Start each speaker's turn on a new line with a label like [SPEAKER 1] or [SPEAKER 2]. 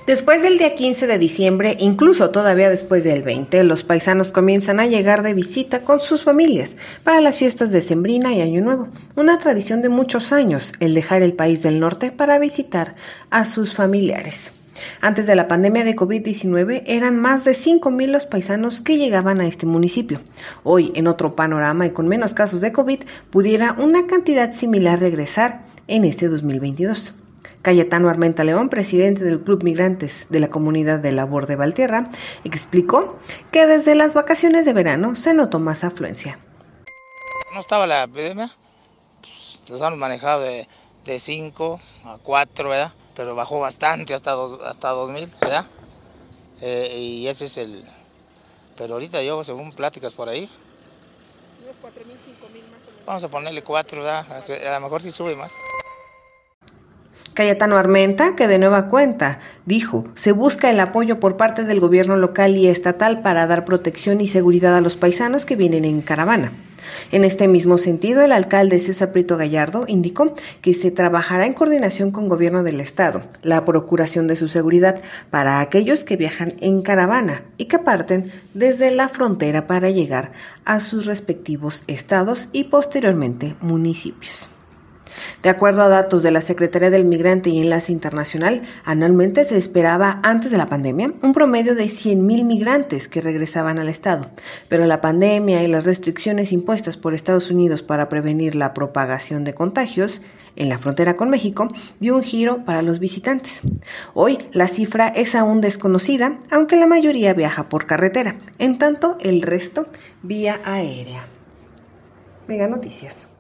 [SPEAKER 1] Después del día 15 de diciembre, incluso todavía después del 20, los paisanos comienzan a llegar de visita con sus familias para las fiestas de Sembrina y Año Nuevo, una tradición de muchos años, el dejar el país del norte para visitar a sus familiares. Antes de la pandemia de COVID-19 eran más de 5,000 los paisanos que llegaban a este municipio. Hoy, en otro panorama y con menos casos de COVID, pudiera una cantidad similar regresar en este 2022. Cayetano Armenta León, presidente del Club Migrantes de la Comunidad de Labor de Valtierra, explicó que desde las vacaciones de verano se notó más afluencia.
[SPEAKER 2] No estaba la epidemia, pues, los han manejado de 5 a 4, ¿verdad? Pero bajó bastante hasta 2,000, ¿verdad? Y ese es el... Pero ahorita yo, según pláticas por ahí...
[SPEAKER 3] Unos 4,000, 5,000 más o menos.
[SPEAKER 2] Vamos a ponerle 4, ¿verdad? A lo mejor sí sube más.
[SPEAKER 1] Cayetano Armenta, que de nueva cuenta, dijo, se busca el apoyo por parte del gobierno local y estatal para dar protección y seguridad a los paisanos que vienen en caravana. En este mismo sentido, el alcalde César Prieto Gallardo indicó que se trabajará en coordinación con gobierno del estado, la procuración de su seguridad para aquellos que viajan en caravana y que parten desde la frontera para llegar a sus respectivos estados y posteriormente municipios. De acuerdo a datos de la Secretaría del Migrante y Enlace Internacional, anualmente se esperaba, antes de la pandemia, un promedio de 100,000 migrantes que regresaban al estado, pero la pandemia y las restricciones impuestas por Estados Unidos para prevenir la propagación de contagios en la frontera con México dio un giro para los visitantes. Hoy la cifra es aún desconocida, aunque la mayoría viaja por carretera, en tanto el resto vía aérea. Mega Noticias.